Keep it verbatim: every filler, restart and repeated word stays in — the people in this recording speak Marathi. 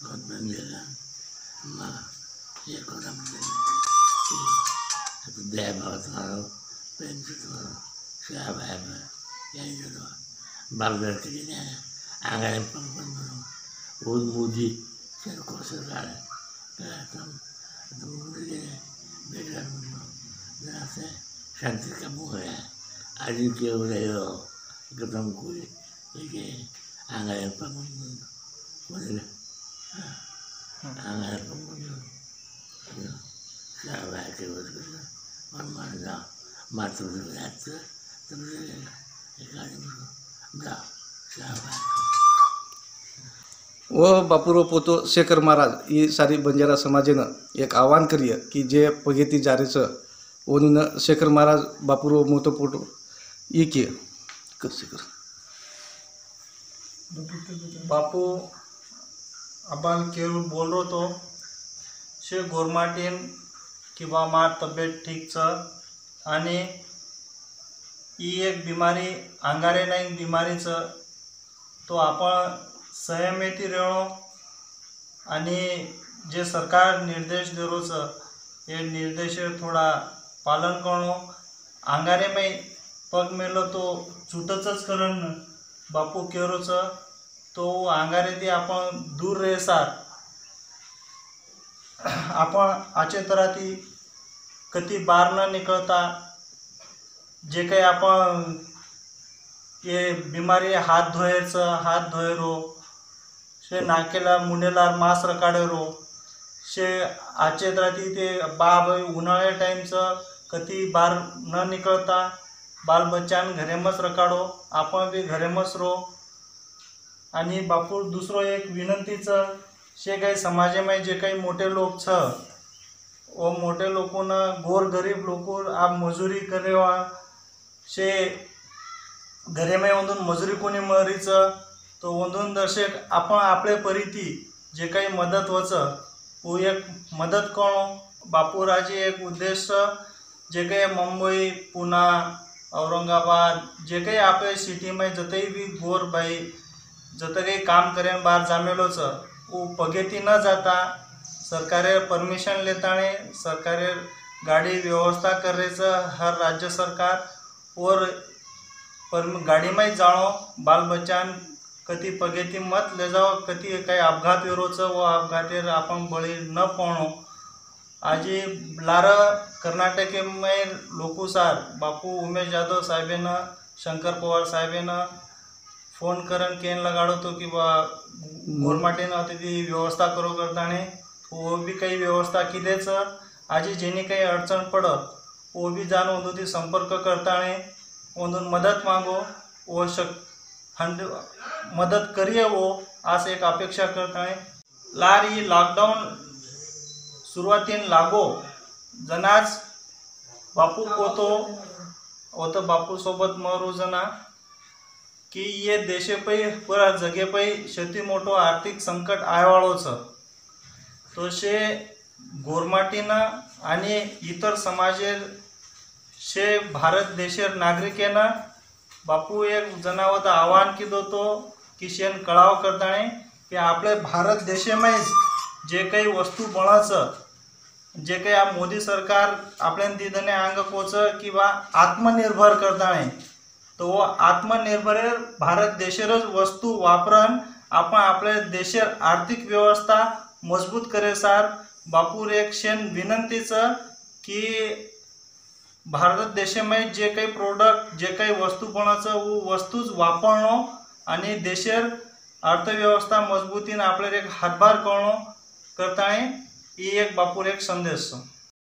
Alhamdulillah, ma ये कोना दे बहुत मारो पेंशन मारो शाब है मैं यही जो बालगर के लिए आगे पन पन मारो वो मुझे सिर को सरकार है तुम तुम मुझे बेटा मुझे जैसे शांति का मुँह है आज के हो रहे हो कि तुम कोई ये आगे पन पन मुझे आगे पन पन शाब है के वो और मारना मात्र जाते तब एक आदमी को जा शाब है व बापूराव पोतो शेखर महाराज ही सारी बंजारा समाजेनं एक आव्हान करिय की जे पगेती जारेचं ओनून शेखर महाराज बापूराव मोतो पोटो ये किए कसे कर बापू अबाल केवल बोल रो तो शे गोरमाटीन किंवा मार तब्येत ठीक छ आणि ही एक बिमारी आंगारे नाही बिमारी छ तो आपण संयमेती रेणो आणि जे सरकार निर्देश देरो छ ये निर्देश थोड़ा पालन करणो आंगारे में पग मेलो तो छूटच करण बापू केरो छ तो आंगारे ती आपण दूर रहे सार आपण आचे तरह ती कती बार न निकलता जे काही आपण ये बीमारी हाथ धोयच हाथ धोयरो शे नाकेला मुंडेला मास रकाडेरो शे आचे तरह ती ते बाब उन्हाळे टाइमचं कती बार न निकलता बाल बच्चान घरेमच रकाडो आपण बी घरेमच रो आणि बापू दुसरो एक विनंतीचं शे काही समाजेमध्ये जे काही मोठे लोक छ वो मोठे लोकोना गोर गरीब लोको आप मजुरी करेवा शे घरे में वंदून मजुरी कोणी मरीच तो वंदून दर्शक आपण आपले परिती जे काही मदत वच वो एक मदत करो बापूराजी एक उद्देश्य जे काही मुंबई पुणे औरंगाबाद जे काही आपले सिटी में जते भी गोर भाई जते काही काम करेन बाहर जामेलो छ वो पगेती न जाता सरकारे परमिशन लेताने सरकारे गाड़ी व्यवस्था कर रहे हर राज्य सरकार और पर गाड़ी में जानो बाल बच्चान कती पगेती मत ले जाओ कती काही अपघात विरोच वो अपघातेर आपण बळी न पडो आज लार कर्नाटक में लोकुसार बापू उमेश यादव साहेबेन शंकर पवार साहेबेन फोन करन केन लगाड़ो तो कि बा गोरमाटीन होती थी व्यवस्था करो करताने वो भी काही व्यवस्था किदेच आज जेनी काही अडचण पडत वो भी जान वंदून संपर्क करताने वंदून मदत मांगो वो शक हंड मदत करिए वो आज एक अपेक्षा करताने लार ही लॉकडाउन सुरुवातीन लागो जनाच बापू पोतो वो तो बापू सोबत मरू जना कि ये देशे पे पूरा जगे पे शेती मोटो आर्थिक संकट आयवाळो छ तो शे गोरमाटीना आणि इतर समाजेर शे भारत देशेर नागरिकेना बापू एक जनावत आव्हान किदो तो कि शेन कळाव करताने कि आपले भारत देशे में जे काही वस्तू बनाच जे काही आ मोदी सरकार आपल्या दिदने अंग कोच किंवा आत्मनिर्भर करताने तो वो आत्मनिर्भर भारत देशेरच वस्तू वापरन आपण आपल्या देशेर आर्थिक व्यवस्था मजबूत करे सार बापूर एक शेन विनंतीच की भारत देशे में जे काही प्रोडक्ट जे काही वस्तू बनाच वो वस्तूच वापरणो आणि देशेर अर्थव्यवस्था मजबूतीन आपल्याला एक हातभार करणो करताने ही एक बापूर एक संदेश।